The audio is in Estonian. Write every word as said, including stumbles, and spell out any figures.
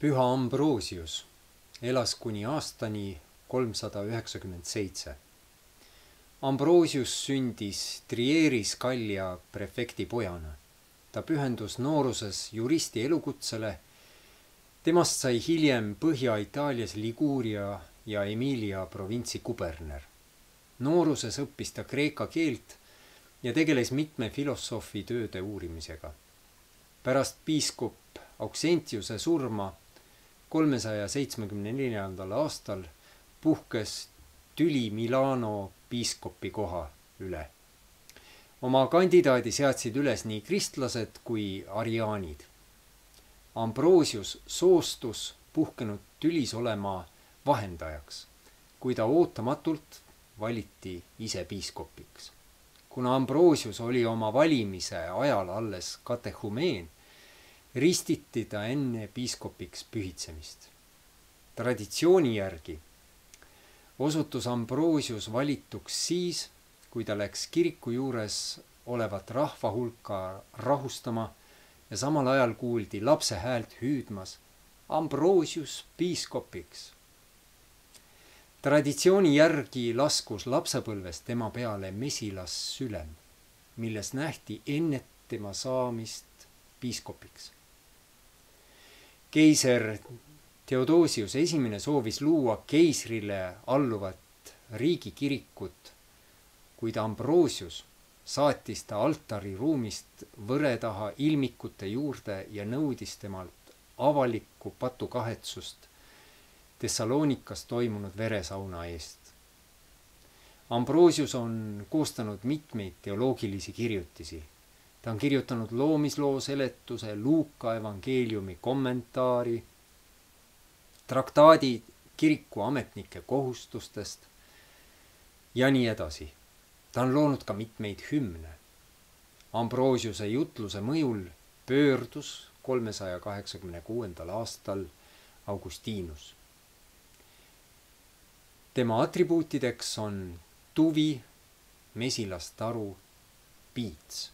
Püha Ambrosius elas kuni aastani kolmsada üheksakümmend seitse. Ambrosius sündis Trieris Gallia prefekti pojana. Ta pühendus nooruses juristi elukutsele. Temast sai hiljem Põhja-Itaalias Liguria ja Emilia provintsi kuberner. Nooruses õppis ta kreeka keelt ja tegeles mitme filosoofi tööde uurimisega. Pärast piiskop Auxentiuse surma kolmesaja seitsmekümne neljandal aastal puhkes tüli Milano piiskopi koha üle. Oma kandidaadi seadsid üles nii kristlased kui ariaanid. Ambrosius soostus puhkenud tülis olema vahendajaks, kui ta ootamatult valiti ise piiskopiks. Kuna Ambrosius oli oma valimise ajal alles katehumeen, ristiti ta enne piiskopiks pühitsemist. Traditsiooni järgi osutus Ambrosius valituks siis, kui ta läks kiriku juures olevat rahva hulka rahustama ja samal ajal kuuldi lapse häält hüüdmas Ambrosius piiskopiks. Traditsiooni järgi laskus lapsepõlves tema peale mesilas sülem, milles nähti enne tema saamist piiskopiks. Keiser Theodosius esimene soovis luua keisrile alluvat riigikirikut, kuid Ambrosius saatis ta altari ruumist võre taha ilmikute juurde ja nõudis temalt avalikku patukahetsust Thessalonikas toimunud veresauna eest. Ambrosius on koostanud mitmeid teoloogilisi kirjutisi. Ta on kirjutanud loomisloo seletuse, Luuka evangeeliumi kommentaari, traktaadi kiriku ametnike kohustustest ja nii edasi. Ta on loonud ka mitmeid hümne. Ambrosiuse jutluse mõjul pöördus kolmesaja kaheksakümne kuuendal aastal Augustinus. Tema atribuutideks on tuvi, mesilastaru, piits.